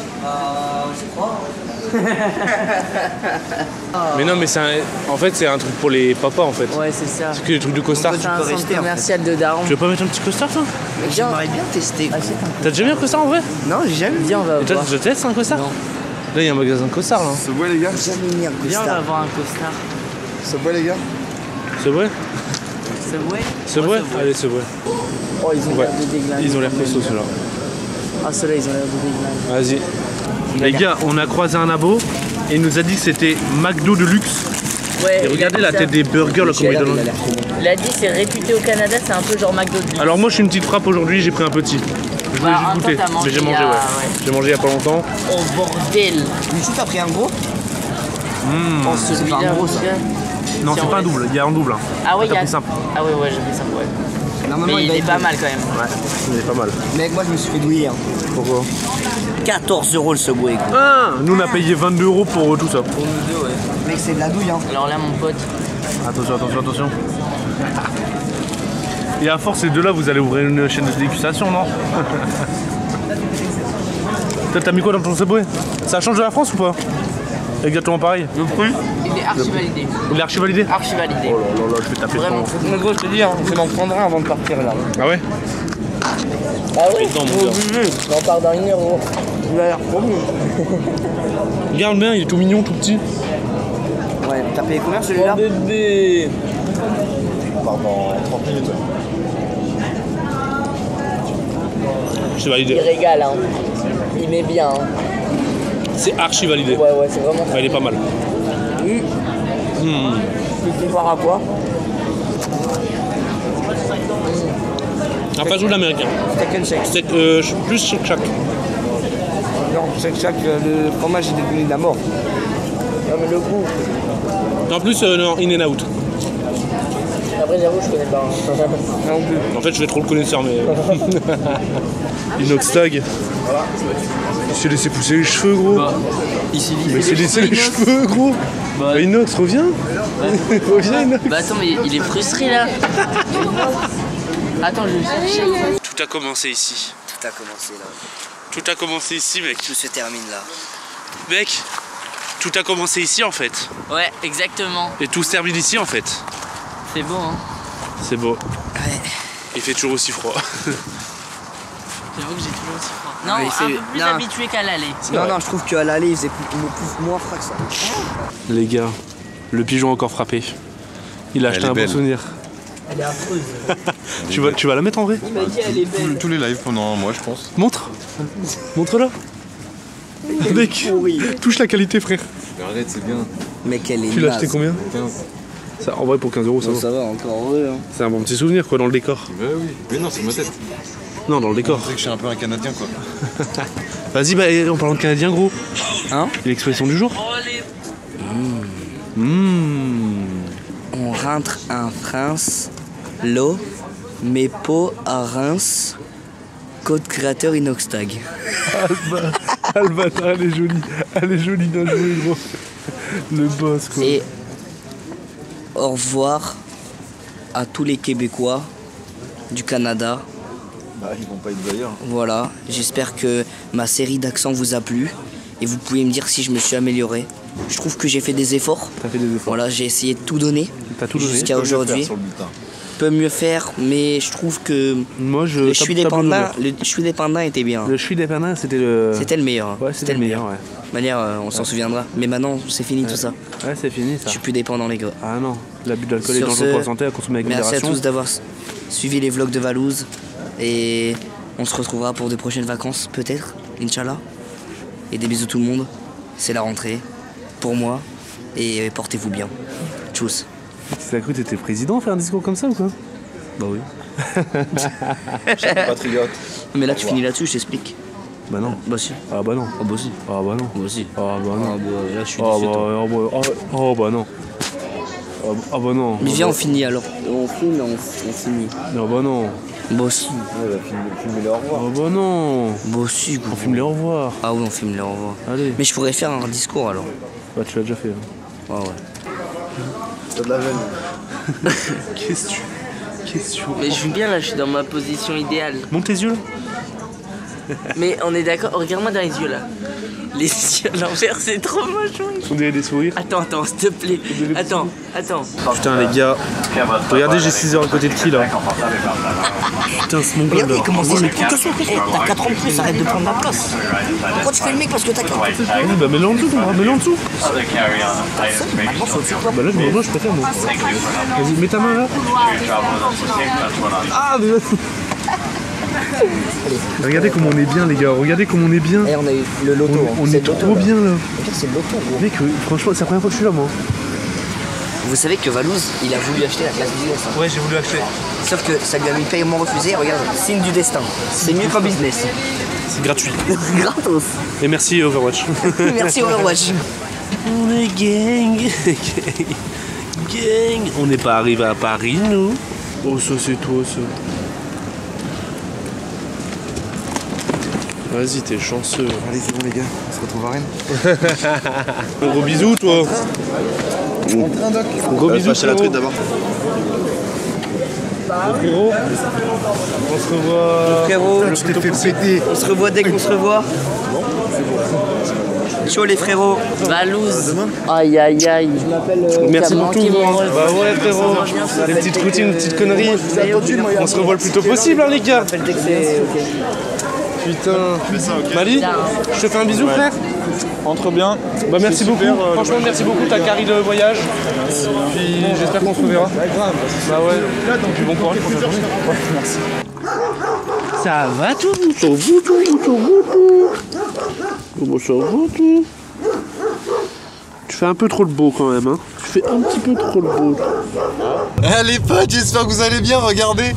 [SPEAKER 1] Mais non, mais c'est un... en fait, c'est un truc pour les papas, en fait.
[SPEAKER 2] Ouais, c'est ça.
[SPEAKER 1] C'est que les trucs de costard.
[SPEAKER 2] C'est un
[SPEAKER 3] peux
[SPEAKER 2] centre
[SPEAKER 3] rester, en fait.
[SPEAKER 2] commercial de Daron.
[SPEAKER 1] Tu veux pas mettre un petit costard, toi?
[SPEAKER 3] J'aimerais bien tester.
[SPEAKER 2] Achète un.
[SPEAKER 1] T'as déjà mis un costard, en vrai?
[SPEAKER 3] Non, j'ai jamais
[SPEAKER 2] Viens, on va
[SPEAKER 1] Et toi,
[SPEAKER 2] voir.
[SPEAKER 1] tu testes un costard?
[SPEAKER 2] Non.
[SPEAKER 1] Là, il y a un magasin de costard, là.
[SPEAKER 4] Subway, les gars.
[SPEAKER 3] jamais mis un
[SPEAKER 2] Viens, on va
[SPEAKER 3] costard.
[SPEAKER 2] voir un costard.
[SPEAKER 4] Subway, les gars.
[SPEAKER 1] C'est vrai?
[SPEAKER 2] Subway?
[SPEAKER 1] C'est vrai? Allez, c'est vrai.
[SPEAKER 2] Oh, ils ont
[SPEAKER 1] Ouais.
[SPEAKER 2] l'air de déglinguer.
[SPEAKER 1] Ils ont l'air costauds, ceux-là.
[SPEAKER 2] Ah, ceux-là, ils ont l'air de déglinguer.
[SPEAKER 1] Vas-y. Les gars, on a croisé un abo et il nous a dit que c'était McDo de luxe.
[SPEAKER 2] Ouais,
[SPEAKER 1] Et regardez la tête des burgers, là, comment ils donnent.
[SPEAKER 2] Il a dit c'est réputé au Canada, c'est un peu genre McDonald's.
[SPEAKER 1] Alors, moi, je suis une petite frappe aujourd'hui, j'ai pris un petit. Je voulais
[SPEAKER 2] Bah,
[SPEAKER 1] juste
[SPEAKER 2] en
[SPEAKER 1] goûter.
[SPEAKER 2] temps, t'as mangé
[SPEAKER 1] Mais j'ai
[SPEAKER 2] il y
[SPEAKER 1] mangé,
[SPEAKER 2] a-
[SPEAKER 1] ouais.
[SPEAKER 2] ouais.
[SPEAKER 1] J'ai mangé il y a pas longtemps.
[SPEAKER 2] Oh bordel.
[SPEAKER 3] Mais tu t'as pris un gros?
[SPEAKER 2] Oh, celui-là,
[SPEAKER 3] pas un gros, ça.
[SPEAKER 2] celui-là.
[SPEAKER 1] Non,
[SPEAKER 2] Si,
[SPEAKER 1] c'est
[SPEAKER 2] en
[SPEAKER 1] pas un
[SPEAKER 2] vrai.
[SPEAKER 1] double, il y a un double. hein.
[SPEAKER 2] Ah ouais, il y
[SPEAKER 1] T'as
[SPEAKER 2] a.
[SPEAKER 1] pris simple.
[SPEAKER 2] Ah ouais, ouais, j'ai pris ça, ouais.
[SPEAKER 3] Normalement,
[SPEAKER 2] Mais il
[SPEAKER 3] va
[SPEAKER 2] est
[SPEAKER 3] être
[SPEAKER 2] pas
[SPEAKER 3] bon.
[SPEAKER 2] mal quand même.
[SPEAKER 1] Ouais, il est pas mal.
[SPEAKER 3] Mec, moi je me suis fait douiller. Hein.
[SPEAKER 1] Pourquoi?
[SPEAKER 3] quatorze euros le Subway. Quoi.
[SPEAKER 1] Ah, nous, on a payé vingt-deux euros pour euh, tout ça.
[SPEAKER 3] Mec, c'est de la douille. Hein.
[SPEAKER 2] Alors là, mon pote.
[SPEAKER 1] Attention, attention, attention. Et à force, ces deux-là, vous allez ouvrir une chaîne de dégustation, non? Toi, t'as mis quoi dans ton Subway? Ça change de la France ou pas? Exactement pareil. Le prix?
[SPEAKER 2] Il est archi validé.
[SPEAKER 1] Il est archi validé?
[SPEAKER 2] Archi validé.
[SPEAKER 1] Oh là là là, je vais taper
[SPEAKER 2] Vraiment.
[SPEAKER 1] dedans.
[SPEAKER 3] Mais gros, je te dis, hein, je vais m'en prendre un avant de partir là.
[SPEAKER 1] Ah ouais?
[SPEAKER 2] Ah oui?
[SPEAKER 1] Dedans, mon gars.
[SPEAKER 2] On part dans une heure, gros.
[SPEAKER 3] Il a l'air trop bon.
[SPEAKER 1] Regarde bien, il est tout mignon, tout petit.
[SPEAKER 3] Ouais, t'as payé combien celui-là?
[SPEAKER 2] bébé.
[SPEAKER 4] Pardon, trente minutes.
[SPEAKER 1] C'est
[SPEAKER 2] Il
[SPEAKER 1] validé.
[SPEAKER 2] régale, hein. Il met bien, hein.
[SPEAKER 1] C'est archi validé.
[SPEAKER 2] Ouais, ouais, c'est vraiment.
[SPEAKER 1] Ouais, il est pas mal.
[SPEAKER 2] Tu peux voir à quoi?
[SPEAKER 1] Un pas de l'américain.
[SPEAKER 3] Steak and shake.
[SPEAKER 1] C'est euh, plus Shake Shack.
[SPEAKER 3] Non, shake shack, le fromage est devenu de la mort.
[SPEAKER 2] Non, mais le goût.
[SPEAKER 1] En plus, euh, non, In and Out.
[SPEAKER 2] Après, j'avoue, je connais pas. hein.
[SPEAKER 3] Non plus.
[SPEAKER 1] En fait, je fais trop le connaisseur, mais. Inox Tag. Il s'est laissé pousser les cheveux, gros.
[SPEAKER 3] Ici,
[SPEAKER 1] Mais il s'est laissé les cheveux, gros. Bah, Inox, reviens. Reviens, Inox.
[SPEAKER 2] Bah attends, mais il est frustré là. Attends, je vais chercher.
[SPEAKER 1] Tout a commencé ici.
[SPEAKER 3] Tout a commencé là.
[SPEAKER 1] Tout a commencé ici, mec.
[SPEAKER 3] Tout se termine là.
[SPEAKER 1] Mec, tout a commencé ici, en fait.
[SPEAKER 2] Ouais, exactement.
[SPEAKER 1] Et tout se termine ici, en fait.
[SPEAKER 2] C'est beau, hein.
[SPEAKER 1] C'est beau.
[SPEAKER 3] Ouais.
[SPEAKER 1] Il fait toujours aussi froid.
[SPEAKER 2] J'avoue que j'ai toujours aussi froid. Non,
[SPEAKER 3] Oui,
[SPEAKER 2] un
[SPEAKER 3] c'est-
[SPEAKER 2] peu plus
[SPEAKER 3] non.
[SPEAKER 2] habitué qu'à l'aller.
[SPEAKER 3] Non,
[SPEAKER 1] vrai.
[SPEAKER 3] non, je trouve qu'à l'aller, il faisait plus, plus- moins froid que ça.
[SPEAKER 1] Les gars, le pigeon a encore frappé. Il a acheté
[SPEAKER 4] est
[SPEAKER 1] un
[SPEAKER 4] belle.
[SPEAKER 1] bon souvenir.
[SPEAKER 2] Elle est affreuse.
[SPEAKER 1] Tu vas, tu vas la mettre en vrai?
[SPEAKER 2] Il m'a dit elle est
[SPEAKER 4] Tous,
[SPEAKER 2] belle.
[SPEAKER 4] tous les lives pendant un mois, je pense.
[SPEAKER 1] Montre. Montre-la. Mec, touche la qualité, frère.
[SPEAKER 4] Mais arrête, c'est bien.
[SPEAKER 3] Mec, elle est
[SPEAKER 1] Tu l'as acheté
[SPEAKER 3] naze.
[SPEAKER 1] combien?
[SPEAKER 4] quinze.
[SPEAKER 1] Ça, en vrai, pour quinze euros, ça
[SPEAKER 3] Bon,
[SPEAKER 1] va.
[SPEAKER 3] ça va, encore heureux. Hein.
[SPEAKER 1] C'est un bon petit souvenir, quoi, dans le décor.
[SPEAKER 4] Bah oui. Mais non, c'est ma tête.
[SPEAKER 1] Non, dans le décor.
[SPEAKER 4] C'est que je suis un peu un Canadien, quoi.
[SPEAKER 1] Vas-y, bah, en parlant de Canadien, gros.
[SPEAKER 3] Hein?
[SPEAKER 1] L'expression du jour. Mmh.
[SPEAKER 3] On rentre en France, l'eau, mes pots à Reims, code créateur Inoxtag.
[SPEAKER 1] Ah, le bâtard, elle est jolie. Elle est jolie d'un jouet, gros. Le boss, quoi.
[SPEAKER 3] Et au revoir à tous les Québécois du Canada.
[SPEAKER 4] Bah, ils vont pas être d'ailleurs.
[SPEAKER 3] Voilà, j'espère que ma série d'accents vous a plu et vous pouvez me dire si je me suis amélioré. Je trouve que j'ai fait des efforts.
[SPEAKER 1] T'as fait des efforts.
[SPEAKER 3] Voilà, j'ai essayé de tout donner
[SPEAKER 1] T'as tout donné.
[SPEAKER 3] jusqu'à aujourd'hui.
[SPEAKER 4] Sur le butin.
[SPEAKER 3] peux mieux faire, mais je trouve que
[SPEAKER 1] Moi, je.
[SPEAKER 3] le
[SPEAKER 1] tape-
[SPEAKER 3] Chui des
[SPEAKER 1] tableau
[SPEAKER 3] pandas,
[SPEAKER 1] noir.
[SPEAKER 3] le Chui des pandas était bien.
[SPEAKER 1] Le Chui des pandas, c'était le.
[SPEAKER 3] C'était le meilleur.
[SPEAKER 1] Ouais, c'était le meilleur, ouais.
[SPEAKER 3] De manière, euh, on s'en souviendra. Mais maintenant, c'est fini tout ça.
[SPEAKER 1] Ouais, c'est fini ça.
[SPEAKER 3] Je suis plus dépendant, les gars.
[SPEAKER 1] Ah non, l'abus d'alcool est
[SPEAKER 3] Sur
[SPEAKER 1] dangereux
[SPEAKER 3] ce,
[SPEAKER 1] pour la santé à consommer avec
[SPEAKER 3] Merci à
[SPEAKER 1] modération.
[SPEAKER 3] tous d'avoir s- suivi les vlogs de Valouz. Et on se retrouvera pour de prochaines vacances, peut-être, Inch'Allah. Et des bisous tout le monde. C'est la rentrée. Pour moi. Et portez-vous bien. Tchuss.
[SPEAKER 1] Tu as cru que t'étais président faire un discours comme ça ou quoi?
[SPEAKER 3] Bah oui.
[SPEAKER 4] Patriote.
[SPEAKER 3] Mais là, tu finis là-dessus, je t'explique.
[SPEAKER 1] Bah non.
[SPEAKER 3] Bah si.
[SPEAKER 1] Ah bah non.
[SPEAKER 3] Ah bah si.
[SPEAKER 1] Ah bah non.
[SPEAKER 3] Bah si.
[SPEAKER 1] Ah bah
[SPEAKER 3] Ah
[SPEAKER 1] non.
[SPEAKER 3] bah là, je suis
[SPEAKER 1] Ah
[SPEAKER 3] déçu.
[SPEAKER 1] bah,
[SPEAKER 3] toi.
[SPEAKER 1] ah bah, ah, oh bah non. Ah bah, ah bah non.
[SPEAKER 3] Mais
[SPEAKER 1] Ah
[SPEAKER 3] viens, on
[SPEAKER 1] bah-
[SPEAKER 3] finit alors. On filme, on, on finit.
[SPEAKER 1] Ah bah non.
[SPEAKER 3] Bah si.
[SPEAKER 4] Filmez-le au revoir.
[SPEAKER 1] Ah bah non.
[SPEAKER 3] Bah si, gros.
[SPEAKER 1] On filme les au revoir.
[SPEAKER 3] Ah oui, on filme les au revoir.
[SPEAKER 1] Allez.
[SPEAKER 3] Mais je pourrais faire un discours alors.
[SPEAKER 1] Bah tu l'as déjà fait. Hein.
[SPEAKER 3] Ah ouais.
[SPEAKER 4] T'as de la veine.
[SPEAKER 1] Qu'est-ce que tu. Qu'est-ce que tu.
[SPEAKER 2] Mais je suis bien là, je suis dans ma position idéale.
[SPEAKER 1] Monte tes yeux là.
[SPEAKER 2] Mais on est d'accord, regarde-moi dans les yeux là. Les yeux à l'envers, c'est trop moche. ouais.
[SPEAKER 1] On dirait des sourires.
[SPEAKER 2] Attends, attends, s'il te plaît. Attends, attends.
[SPEAKER 1] Putain les gars. Regardez, j'ai six heures à côté de qui là? Putain, ce mongol là.
[SPEAKER 3] comment c'est. Qu'est-ce que c'est? T'as quatre ans de plus, arrête de prendre la place. Pourquoi tu fais le mec parce que t'as quatre ans?
[SPEAKER 1] Oui, bah mets-le en dessous, toi, mets-le en dessous. Bah là, je, moi, je préfère moi. Vas-y, mets ta main là. Ah, mais regardez comment on est bien les gars, regardez comment on est bien.
[SPEAKER 3] Et on a eu le loto.
[SPEAKER 1] On,
[SPEAKER 3] hein.
[SPEAKER 1] on
[SPEAKER 3] C'est
[SPEAKER 1] est
[SPEAKER 3] le loto,
[SPEAKER 1] trop
[SPEAKER 3] là.
[SPEAKER 1] bien là.
[SPEAKER 3] Regarde, c'est le loto, gros.
[SPEAKER 1] Mec, euh, franchement, c'est la première fois que je suis là moi.
[SPEAKER 3] Vous savez que Valouz, il a voulu acheter la classe business. hein.
[SPEAKER 1] Ouais, j'ai voulu acheter.
[SPEAKER 3] Sauf que ça lui a mis paiement refusé. Regarde, signe du destin. C'est mieux qu'en business.
[SPEAKER 1] C'est gratuit.
[SPEAKER 3] Gratos.
[SPEAKER 1] Et merci Overwatch.
[SPEAKER 3] Merci Overwatch.
[SPEAKER 1] On est gang, gang, gang. On n'est pas arrivé à Paris nous. Oh ça c'est toi ça. Vas-y, t'es chanceux.
[SPEAKER 4] Allez, c'est bon les gars, on se retrouve à Rennes.
[SPEAKER 1] Gros bisous toi.
[SPEAKER 4] En train doc.
[SPEAKER 1] Gros bisous.
[SPEAKER 4] Passer la
[SPEAKER 1] frérot.
[SPEAKER 4] truite d'abord.
[SPEAKER 1] Gros frérot. On se revoit.
[SPEAKER 3] Frérot,
[SPEAKER 1] le
[SPEAKER 4] Tu
[SPEAKER 1] plus
[SPEAKER 4] t'es
[SPEAKER 1] tôt
[SPEAKER 4] fait péter.
[SPEAKER 3] on se revoit dès qu'on se revoit. Chaud les frérots.
[SPEAKER 2] Valouz. Aïe aïe aïe.
[SPEAKER 1] Merci pour tout.
[SPEAKER 2] manqué mon ref.
[SPEAKER 1] Bah ouais frérot. Des petites routines, des petites conneries. On se revoit le plus tôt possible hein les gars. Putain. Mali, je te fais un bisou frère.
[SPEAKER 7] Entre bien.
[SPEAKER 1] Bah merci beaucoup. Franchement merci beaucoup, t'as carré le voyage. Puis j'espère qu'on se reverra. Bah ouais. Et puis bon courage pour ta journée.
[SPEAKER 7] Merci.
[SPEAKER 1] Ça va tout, ça va tout, ça va tout. Comment ça va tout? Tu fais un peu trop le beau quand même hein. Tu fais un petit peu trop le beau.
[SPEAKER 4] Eh les potes, j'espère que vous allez bien, regardez.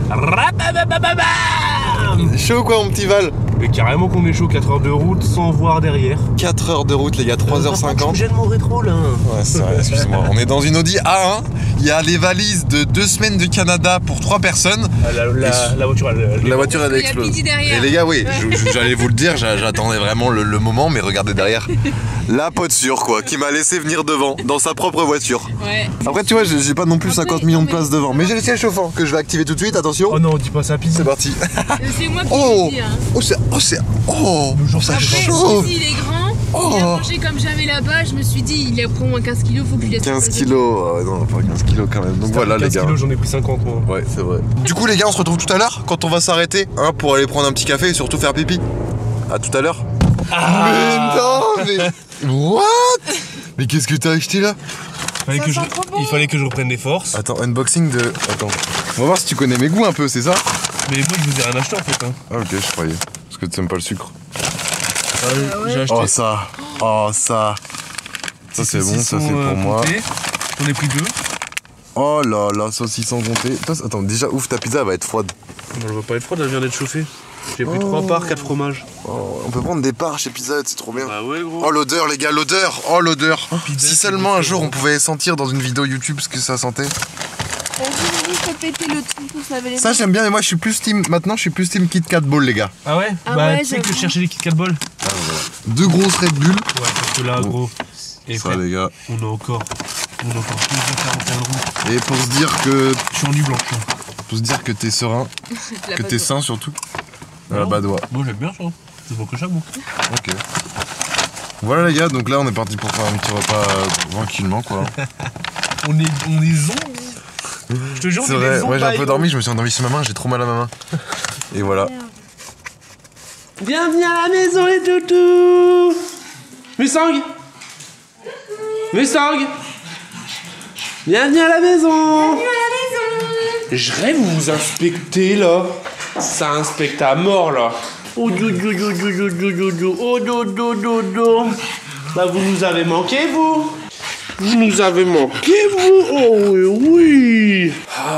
[SPEAKER 4] Chaud quoi mon petit Val?
[SPEAKER 1] Mais carrément qu'on est chaud, quatre heures de route sans voir derrière.
[SPEAKER 4] quatre heures de route les gars, trois heures cinquante.
[SPEAKER 1] J'aime mon rétro là.
[SPEAKER 4] Ouais c'est vrai, excuse-moi. On est dans une Audi A un. Il y a les valises de deux semaines du Canada pour trois personnes.
[SPEAKER 1] La, la, la voiture elle, elle
[SPEAKER 4] La voiture elle
[SPEAKER 5] Il y a
[SPEAKER 4] explose.
[SPEAKER 5] Pidi derrière.
[SPEAKER 4] Et les gars oui, je- je- j'allais vous le dire, j'a- j'attendais vraiment le, le moment, mais regardez derrière. La pote sûre quoi, qui m'a laissé venir devant, dans sa propre voiture.
[SPEAKER 5] Ouais.
[SPEAKER 4] Après tu vois, j'ai j'ai pas non plus
[SPEAKER 5] Après,
[SPEAKER 4] cinquante millions de
[SPEAKER 5] non, mais-
[SPEAKER 4] places devant. Mais j'ai le ciel chauffant que je vais activer tout de suite, attention.
[SPEAKER 1] Oh non, dis pas ça, pisse.
[SPEAKER 4] C'est parti.
[SPEAKER 5] C'est moi qui
[SPEAKER 4] Oh,
[SPEAKER 5] l'ai dit. Hein.
[SPEAKER 4] oh c'est, oh c'est, oh, ça
[SPEAKER 5] Après,
[SPEAKER 4] chauffe.
[SPEAKER 5] ici, il est grand. Il a
[SPEAKER 4] Oh,
[SPEAKER 5] mangé comme jamais là-bas. Je me suis dit, il a pris au moins quinze kilos. Faut que je lui laisse
[SPEAKER 4] quinze
[SPEAKER 5] passer.
[SPEAKER 4] kilos, ah ouais, non pas quinze kilos quand même. Donc voilà les
[SPEAKER 1] quinze
[SPEAKER 4] gars.
[SPEAKER 1] kilos, j'en ai pris cinquante moi.
[SPEAKER 4] Ouais, c'est vrai. Du coup les gars, on se retrouve tout à l'heure quand on va s'arrêter, hein, pour aller prendre un petit café et surtout faire pipi. À tout à l'heure. Mais non, mais what? Mais qu'est-ce que t'as acheté là?
[SPEAKER 1] Fallait que je- Il fallait que je reprenne des forces.
[SPEAKER 4] Attends, unboxing de. Attends. On va voir si tu connais mes goûts un peu, c'est ça?
[SPEAKER 1] Mais moi je vous ai rien acheté en fait. Hein.
[SPEAKER 4] Ah ok, je croyais. Parce que tu aimes pas le sucre.
[SPEAKER 1] J'ai acheté.
[SPEAKER 4] Oh ça, oh ça. Ça c'est bon, ça c'est pour moi.
[SPEAKER 1] J'en ai pris deux.
[SPEAKER 4] Oh là là, saucisson compté. Toi, attends, déjà ouf, ta pizza elle va être froide.
[SPEAKER 1] Non, elle va pas être froide, elle vient d'être chauffée. J'ai pris
[SPEAKER 4] Oh.
[SPEAKER 1] trois parts, quatre fromages.
[SPEAKER 4] Oh, on peut prendre des parts chez Pizza Hut, c'est trop bien.
[SPEAKER 1] Bah ouais gros.
[SPEAKER 4] Oh l'odeur les gars, l'odeur. Oh l'odeur.
[SPEAKER 1] Pizza,
[SPEAKER 4] Si
[SPEAKER 1] c'est
[SPEAKER 4] seulement un
[SPEAKER 1] différent.
[SPEAKER 4] jour on pouvait sentir dans une vidéo YouTube ce que ça sentait.
[SPEAKER 5] Vas-y, fais péter le truc pour se laver les
[SPEAKER 4] Ça j'aime bien, mais moi je suis plus team. Maintenant je suis plus team Kit Kat Ball les gars.
[SPEAKER 1] Ah ouais.
[SPEAKER 5] Ah
[SPEAKER 1] Bah
[SPEAKER 5] ouais,
[SPEAKER 1] tu sais que je
[SPEAKER 5] j'avoue.
[SPEAKER 1] cherchais les Kit Kat Ball.
[SPEAKER 4] Deux grosses Red Bull.
[SPEAKER 1] Ouais, parce que là gros. Et
[SPEAKER 4] Ça
[SPEAKER 1] frère,
[SPEAKER 4] les gars.
[SPEAKER 1] on a encore. On a encore deux cent quarante et un routes.
[SPEAKER 4] Et pour se dire que.
[SPEAKER 1] Je suis en nu blanche. hein.
[SPEAKER 4] Pour se dire que t'es serein,
[SPEAKER 5] La
[SPEAKER 4] que
[SPEAKER 5] pâte
[SPEAKER 4] t'es
[SPEAKER 5] d'eau.
[SPEAKER 4] sain surtout. À la badoie.
[SPEAKER 1] Moi j'aime bien ça. C'est bon que ça, moi.
[SPEAKER 4] Ok. Voilà les gars, donc là on est parti pour faire un petit repas euh, tranquillement quoi.
[SPEAKER 1] On est, on est zombies. Je te jure,
[SPEAKER 4] C'est
[SPEAKER 1] mais
[SPEAKER 4] vrai,
[SPEAKER 1] les
[SPEAKER 4] ouais, j'ai un peu
[SPEAKER 1] ondes,
[SPEAKER 4] dormi, je me suis endormi sur ma main, j'ai trop mal à ma main. Et voilà.
[SPEAKER 1] Bienvenue à la maison les toutous. Mustang. Mustang. Bienvenue à la maison. Bienvenue à la maison. Je rêve vous vous inspectez là. Ça inspecte à mort là. Oh do do do do do do do do. Oh do do do do. Bah vous nous avez manqué vous. Vous nous avez manqué vous. Oh oui oui.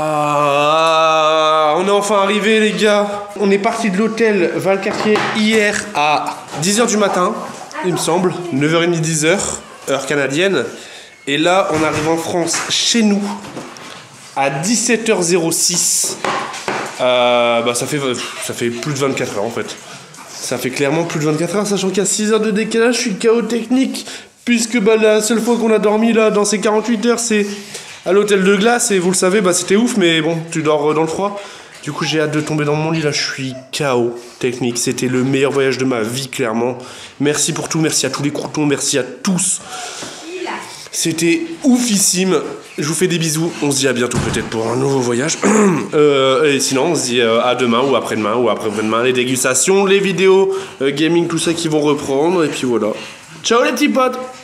[SPEAKER 1] Ah, on est enfin arrivé les gars. On est parti de l'hôtel Valcartier hier à dix heures du matin, il me semble, neuf heures trente, dix heures, heure canadienne. Et là, on arrive en France, chez nous, à dix-sept heures six. Euh, bah ça fait, ça fait plus de vingt-quatre heures en fait. Ça fait clairement plus de vingt-quatre heures, sachant qu'à six heures de décalage, je suis K O technique. Puisque bah, la seule fois qu'on a dormi là dans ces quarante-huit heures, c'est à l'hôtel de glace. Et vous le savez, bah, c'était ouf, mais bon, tu dors dans le froid. Du coup, j'ai hâte de tomber dans mon lit. Là, je suis K O technique. C'était le meilleur voyage de ma vie, clairement. Merci pour tout. Merci à tous les croutons. Merci à tous. C'était oufissime. Je vous fais des bisous. On se dit à bientôt peut-être pour un nouveau voyage. euh, et sinon, on se dit euh, à demain ou après-demain ou après-demain. Les dégustations, les vidéos, euh, gaming, tout ça qui vont reprendre. Et puis voilà. Ciao les petits potes.